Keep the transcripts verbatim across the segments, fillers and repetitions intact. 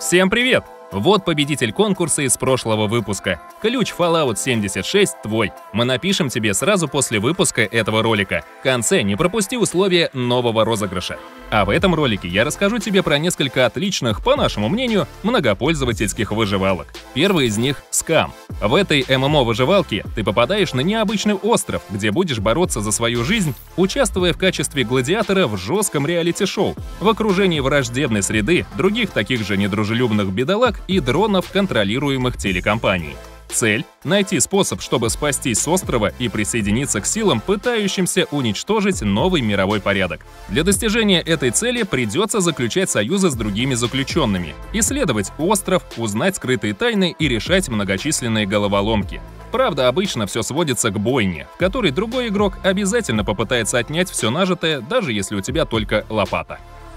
Всем привет! Вот победитель конкурса из прошлого выпуска. Ключ Fallout семьдесят шесть твой. Мы напишем тебе сразу после выпуска этого ролика. В конце не пропусти условия нового розыгрыша. А в этом ролике я расскажу тебе про несколько отличных, по нашему мнению, многопользовательских выживалок. Первый из них — Scum. В этой эм эм о-выживалке ты попадаешь на необычный остров, где будешь бороться за свою жизнь, участвуя в качестве гладиатора в жестком реалити-шоу, в окружении враждебной среды, других таких же недружелюбных бедолаг и дронов, контролируемых телекомпанией. Цель — найти способ, чтобы спастись с острова и присоединиться к силам, пытающимся уничтожить новый мировой порядок. Для достижения этой цели придется заключать союзы с другими заключенными, исследовать остров, узнать скрытые тайны и решать многочисленные головоломки. Правда, обычно все сводится к бойне, в которой другой игрок обязательно попытается отнять все нажитое, даже если у тебя только лопата.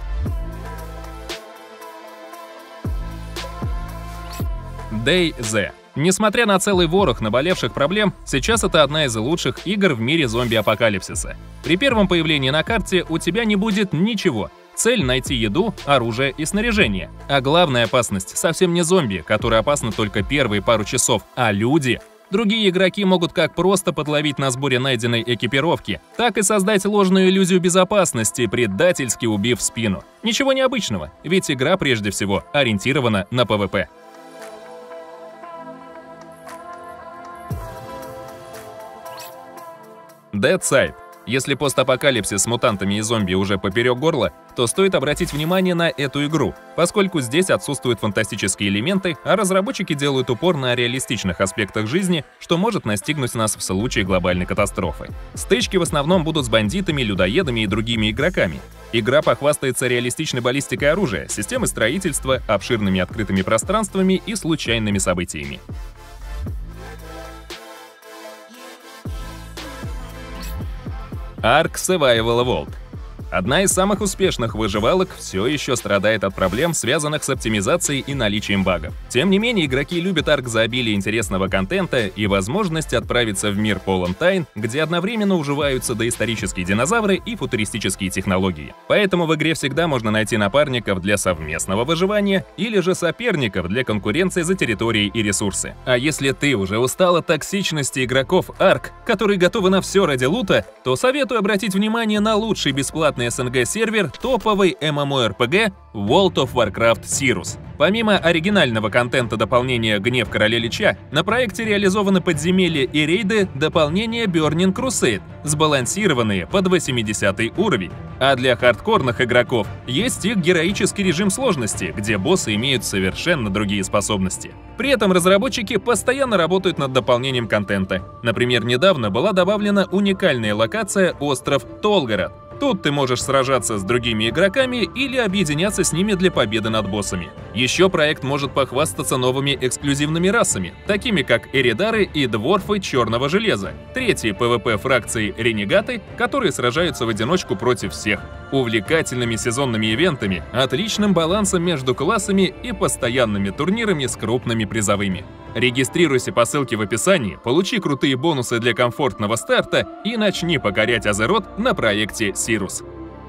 DayZ. Несмотря на целый ворох наболевших проблем, сейчас это одна из лучших игр в мире зомби-апокалипсиса. При первом появлении на карте у тебя не будет ничего. Цель — найти еду, оружие и снаряжение. А главная опасность совсем не зомби, которые опасны только первые пару часов, а люди. Другие игроки могут как просто подловить на сборе найденной экипировки, так и создать ложную иллюзию безопасности, предательски убив в спину. Ничего необычного, ведь игра прежде всего ориентирована на пэ вэ пэ. Deadside. Если постапокалипсис с мутантами и зомби уже поперек горла, то стоит обратить внимание на эту игру, поскольку здесь отсутствуют фантастические элементы, а разработчики делают упор на реалистичных аспектах жизни, что может настигнуть нас в случае глобальной катастрофы. Стычки в основном будут с бандитами, людоедами и другими игроками. Игра похвастается реалистичной баллистикой оружия, системой строительства, обширными открытыми пространствами и случайными событиями. Ark Survival Evolved. Одна из самых успешных выживалок все еще страдает от проблем, связанных с оптимизацией и наличием багов. Тем не менее, игроки любят Ark за обилие интересного контента и возможность отправиться в мир полон тайн, где одновременно уживаются доисторические динозавры и футуристические технологии. Поэтому в игре всегда можно найти напарников для совместного выживания или же соперников для конкуренции за территории и ресурсы. А если ты уже устал от токсичности игроков Ark, которые готовы на все ради лута, то советую обратить внимание на лучший бесплатный эс эн гэ-сервер топовый эм эм о эр пэ гэ World of Warcraft Sirus. Помимо оригинального контента дополнения «Гнев Короля Лича», на проекте реализованы подземелья и рейды дополнения Burning Crusade, сбалансированные под восьмидесятый уровень. А для хардкорных игроков есть их героический режим сложности, где боссы имеют совершенно другие способности. При этом разработчики постоянно работают над дополнением контента. Например, недавно была добавлена уникальная локация остров Толгарат. Тут ты можешь сражаться с другими игроками или объединяться с ними для победы над боссами. Еще проект может похвастаться новыми эксклюзивными расами, такими как эридары и дворфы черного железа, третьи пэ вэ пэ-фракции ренегаты, которые сражаются в одиночку против всех, увлекательными сезонными ивентами, отличным балансом между классами и постоянными турнирами с крупными призовыми. Регистрируйся по ссылке в описании, получи крутые бонусы для комфортного старта и начни покорять Азерот на проекте Sirus.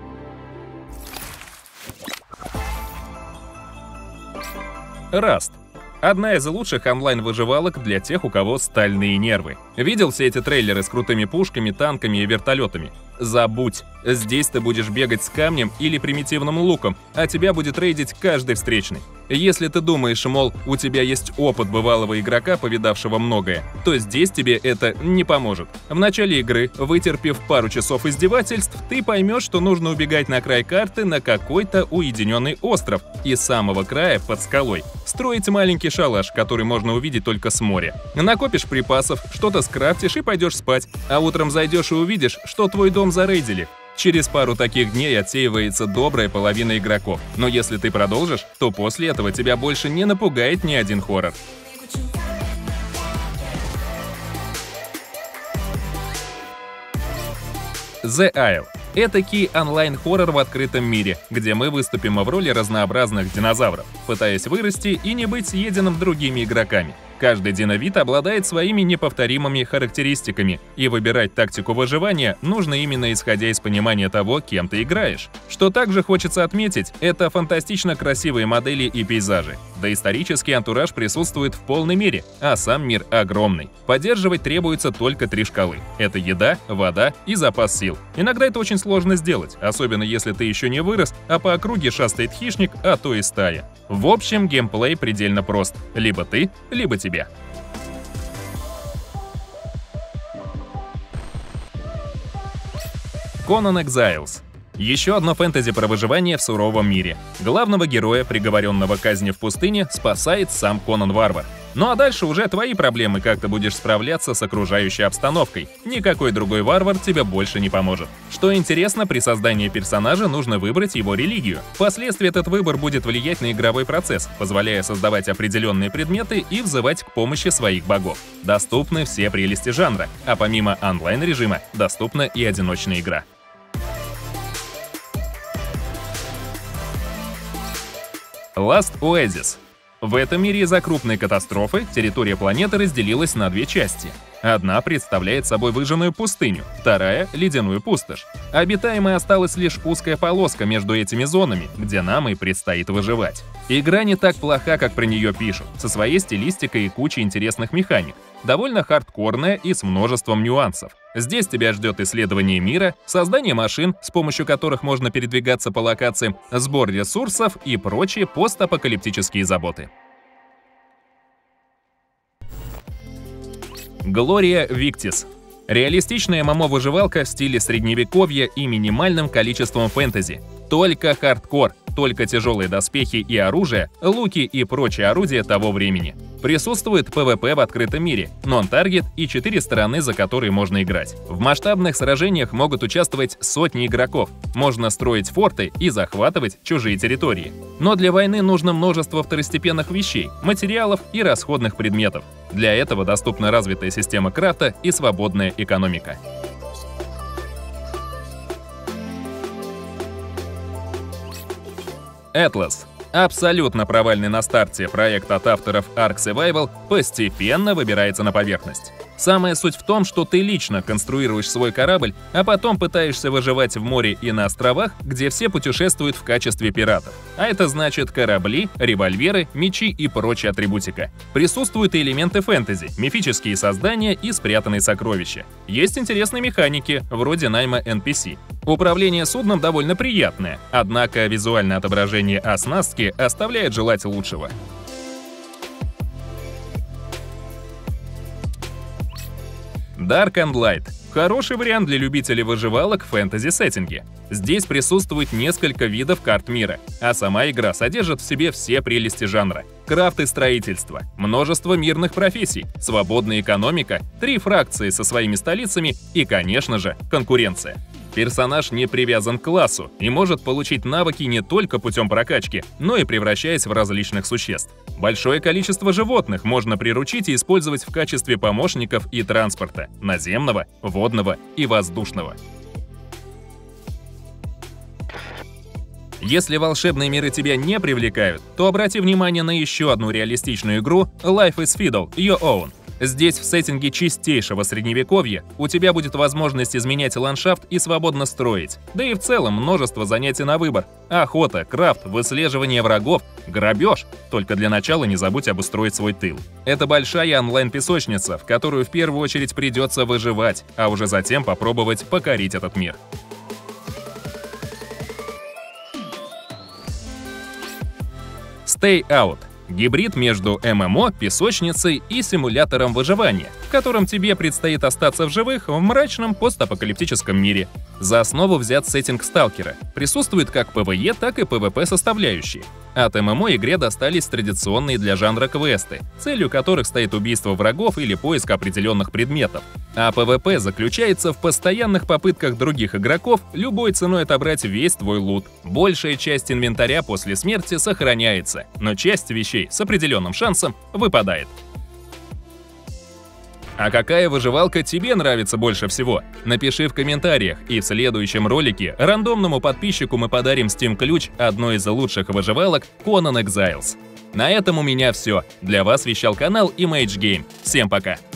Rust. Одна из лучших онлайн-выживалок для тех, у кого стальные нервы. Видел все эти трейлеры с крутыми пушками, танками и вертолетами? Забудь. Здесь ты будешь бегать с камнем или примитивным луком, а тебя будет рейдить каждый встречный. Если ты думаешь, мол, у тебя есть опыт бывалого игрока, повидавшего многое, то здесь тебе это не поможет. В начале игры, вытерпев пару часов издевательств, ты поймешь, что нужно убегать на край карты на какой-то уединенный остров и с самого края под скалой строить маленький шалаш, который можно увидеть только с моря. Накопишь припасов, что-то скрафтишь и пойдешь спать, а утром зайдешь и увидишь, что твой дом зарейдили. Через пару таких дней отсеивается добрая половина игроков, но если ты продолжишь, то после этого тебя больше не напугает ни один хоррор. The Isle. Этакий онлайн-хоррор в открытом мире, где мы выступим в роли разнообразных динозавров, пытаясь вырасти и не быть съеденным другими игроками. Каждый диновид обладает своими неповторимыми характеристиками, и выбирать тактику выживания нужно именно исходя из понимания того, кем ты играешь. Что также хочется отметить, это фантастично красивые модели и пейзажи. Доисторический антураж присутствует в полной мере, а сам мир огромный. Поддерживать требуется только три шкалы. Это еда, вода и запас сил. Иногда это очень сложно сделать, особенно если ты еще не вырос, а по округе шастает хищник, а то и стая. В общем, геймплей предельно прост. Либо ты, либо тебя. Conan Exiles. Еще одно фэнтези про выживание в суровом мире. Главного героя, приговоренного к казни в пустыне, спасает сам Конан Варвар. Ну а дальше уже твои проблемы, как ты будешь справляться с окружающей обстановкой. Никакой другой варвар тебе больше не поможет. Что интересно, при создании персонажа нужно выбрать его религию. Впоследствии этот выбор будет влиять на игровой процесс, позволяя создавать определенные предметы и взывать к помощи своих богов. Доступны все прелести жанра, а помимо онлайн-режима доступна и одиночная игра. Last Oasis. В этом мире из-за крупной катастрофы территория планеты разделилась на две части. Одна представляет собой выжженную пустыню, вторая — ледяную пустошь. Обитаемой осталась лишь узкая полоска между этими зонами, где нам и предстоит выживать. Игра не так плоха, как про нее пишут, со своей стилистикой и кучей интересных механик. Довольно хардкорная и с множеством нюансов. Здесь тебя ждет исследование мира, создание машин, с помощью которых можно передвигаться по локациям, сбор ресурсов и прочие постапокалиптические заботы. Gloria Victis. Реалистичная эм эм о-выживалка в стиле средневековья и минимальным количеством фэнтези. Только хардкор, только тяжелые доспехи и оружие, луки и прочие орудия того времени. Присутствует пэ вэ пэ в открытом мире, нон-таргет и четыре стороны, за которые можно играть. В масштабных сражениях могут участвовать сотни игроков, можно строить форты и захватывать чужие территории. Но для войны нужно множество второстепенных вещей, материалов и расходных предметов. Для этого доступна развитая система крафта и свободная экономика. Atlas. Абсолютно провальный на старте проект от авторов Ark Survival постепенно выбирается на поверхность. Самая суть в том, что ты лично конструируешь свой корабль, а потом пытаешься выживать в море и на островах, где все путешествуют в качестве пиратов. А это значит корабли, револьверы, мечи и прочая атрибутика. Присутствуют и элементы фэнтези, мифические создания и спрятанные сокровища. Есть интересные механики, вроде найма эн пи си. Управление судном довольно приятное, однако визуальное отображение оснастки оставляет желать лучшего. Dark and Light. Хороший вариант для любителей выживалок в фэнтези-сеттинге. Здесь присутствует несколько видов карт мира, а сама игра содержит в себе все прелести жанра. Крафт и строительство, множество мирных профессий, свободная экономика, три фракции со своими столицами и, конечно же, конкуренция. Персонаж не привязан к классу и может получить навыки не только путем прокачки, но и превращаясь в различных существ. Большое количество животных можно приручить и использовать в качестве помощников и транспорта – наземного, водного и воздушного. Если волшебные миры тебя не привлекают, то обрати внимание на еще одну реалистичную игру Life is Fiddle – Your Own. Здесь в сеттинге чистейшего средневековья у тебя будет возможность изменять ландшафт и свободно строить. Да и в целом множество занятий на выбор. Охота, крафт, выслеживание врагов, грабеж. Только для начала не забудь обустроить свой тыл. Это большая онлайн-песочница, в которую в первую очередь придется выживать, а уже затем попробовать покорить этот мир. Stay Out. Гибрид между эм эм о, песочницей и симулятором выживания, в котором тебе предстоит остаться в живых в мрачном постапокалиптическом мире. За основу взят сеттинг Сталкера. Присутствует как пэ вэ е, так и пэ вэ пэ составляющие. От эм эм о игре достались традиционные для жанра квесты, целью которых стоит убийство врагов или поиск определенных предметов. А пэ вэ пэ заключается в постоянных попытках других игроков любой ценой отобрать весь твой лут. Большая часть инвентаря после смерти сохраняется, но часть вещей с определенным шансом выпадает. А какая выживалка тебе нравится больше всего? Напиши в комментариях, и в следующем ролике рандомному подписчику мы подарим Steam-ключ одной из лучших выживалок Conan Exiles. На этом у меня все. Для вас вещал канал Image Game. Всем пока!